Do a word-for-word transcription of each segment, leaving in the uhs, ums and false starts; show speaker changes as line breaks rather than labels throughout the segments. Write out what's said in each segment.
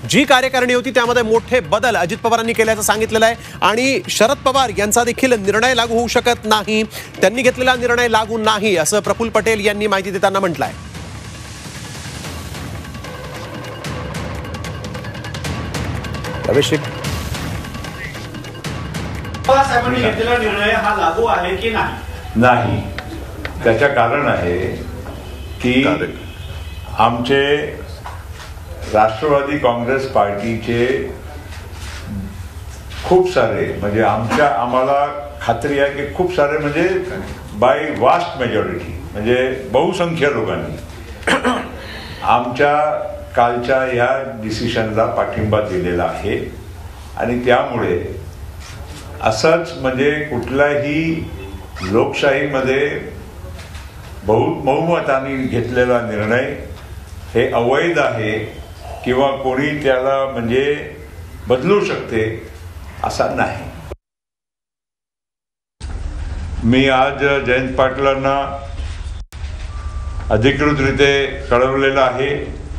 जी कार्यकारिणी होती त्यामध्ये मोठे बदल अजित पवारांनी केल्याचं सांगितलेलं आहे आणि शरद पवार यांचा देखील निर्णय लागू होऊ शकत नाही, त्यांनी घेतलेला निर्णय लागू नाही असं प्रफुल्ल पटेल यांनी माहिती देताना म्हटलं आहे.
साहेबांनी घेतलेला निर्णय हा लागू आहे की नाही?
नाही. त्याचं कारण आहे की आमचे राष्ट्रवादी काँग्रेस पार्टीचे खूप सारे म्हणजे आमच्या आम्हाला खात्री आहे की खूप सारे म्हणजे बाय वास्ट मेजॉरिटी म्हणजे बहुसंख्य लोकांनी आमच्या कालच्या ह्या डिसिशनला पाठिंबा दिलेला आहे आणि त्यामुळे असंच म्हणजे कुठल्याही लोकशाहीमध्ये बहु बहुमताने घेतलेला निर्णय हे अवैध आहे किंवा कोणी त्याला म्हणजे बदलू शकते असा नाही. मी आज जयंत पाटलांना अधिकृतरित्या कळवलेलं आहे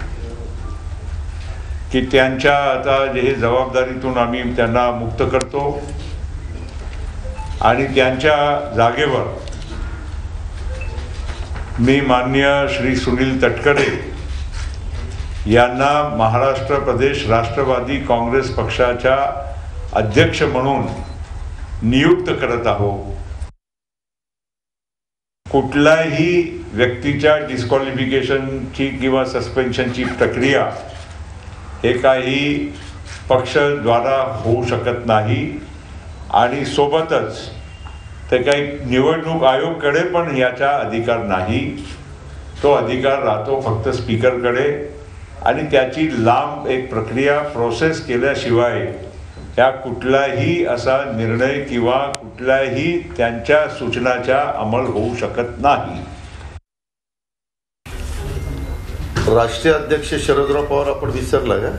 की त्यांच्या आता जे जबाबदारीतून आम्ही त्यांना मुक्त करतो आणि त्यांच्या जागेवर मी माननीय श्री सुनील तटकरे यांना महाराष्ट्र प्रदेश राष्ट्रवादी काँग्रेस पक्षाच्या अध्यक्ष म्हणून नियुक्त करत आहोत. कुठल्याही व्यक्तीच्या डिस्क्वालिफिकेशनची किंवा सस्पेन्शनची प्रक्रिया हे काही पक्षद्वारा होऊ शकत नाही आणि सोबतच ते काही निवडणूक आयोगाकडे पण याचा अधिकार नाही. तो अधिकार राहतो फक्त स्पीकरकडे आणि त्याची लांब एक प्रक्रिया प्रोसेस केल्याशिवाय त्या कुठलाही असा निर्णय किंवा कुठल्याही त्यांच्या सूचनाचा अंमल होऊ शकत नाही.
राष्ट्रीय अध्यक्ष शरदराव पवार आपण विसरला का?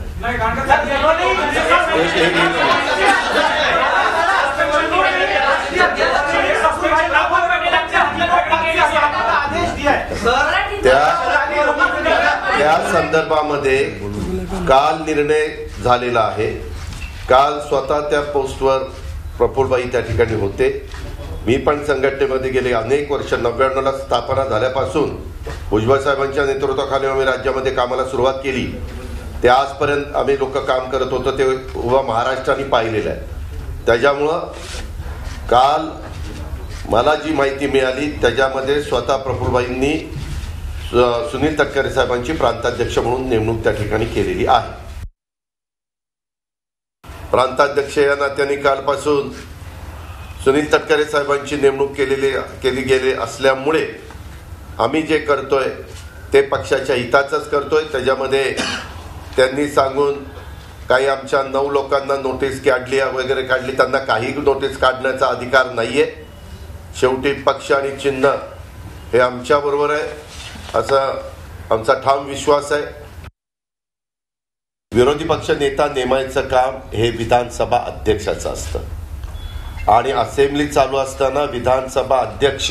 त्या संदर्भामध्ये काल निर्णय झालेला आहे. काल स्वतः त्या पोस्टवर प्रफुल्लबाई त्या ठिकाणी होते. मी पण संघटनेमध्ये गेले अनेक वर्ष, नव्याण्णवला स्थापना झाल्यापासून भुजबळ साहेबांच्या नेतृत्वाखाली आम्ही राज्यामध्ये कामाला सुरुवात केली. ते आजपर्यंत आम्ही लोक काम करत होतो ते उभा महाराष्ट्राने पाहिलेलं आहे. त्याच्यामुळं काल मला जी माहिती मिळाली त्याच्यामध्ये स्वतः प्रफुल्लबाईंनी सुनील तटकरे साहेबांची प्रांताध्यक्ष म्हणून नेमणूक त्या ठिकाणी केलेली आहे. प्रांताध्यक्ष या नात्याने कालपासून सुनील तटकरे साहेबांची नेमणूक केलेली केली गेली असल्यामुळे आम्ही जे करतोय ते पक्षाच्या हिताचंच करतोय. त्याच्यामध्ये त्यांनी सांगून काही आमच्या नऊ लोकांना नोटीस काढली वगैरे काढली, त्यांना काही नोटीस काढण्याचा अधिकार नाहीये. शेवटी पक्ष आणि चिन्ह हे आमच्या बरोबर आहे असा आमचा ठाम विश्वास आहे. विरोधी पक्ष नेता नेमायचं काम हे विधानसभा अध्यक्षाचं असतं आणि असेंब्ली चालू असताना विधानसभा अध्यक्ष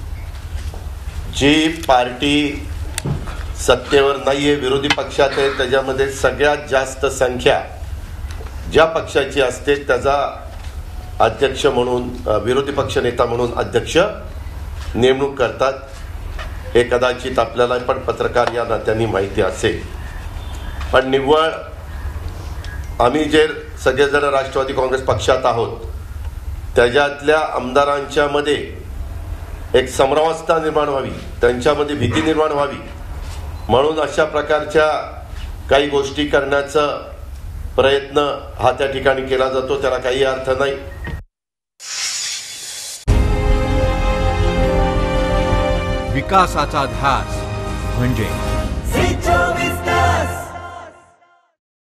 जी पार्टी सत्तेवर नाहीये, विरोधी पक्षात आहे, त्याच्यामध्ये सगळ्यात जास्त संख्या ज्या पक्षाची असते त्याचा अध्यक्ष म्हणून विरोधी पक्ष नेता म्हणून अध्यक्ष नेमणूक करतात. हे कदाचित आपल्याला पण पत्रकार या नात्याने माहिती असेल. पण निव्वळ आम्ही जे सगळेजण राष्ट्रवादी काँग्रेस पक्षात आहोत त्याच्यातल्या आमदारांच्या मध्ये एक समरावस्था निर्माण व्हावी, त्यांच्यामध्ये भीती निर्माण व्हावी म्हणून अशा प्रकारच्या काही गोष्टी करण्याचा प्रयत्न हा त्या ठिकाणी केला जातो. त्याला काही अर्थ नाही.
विकासाचा ध्यास म्हणजे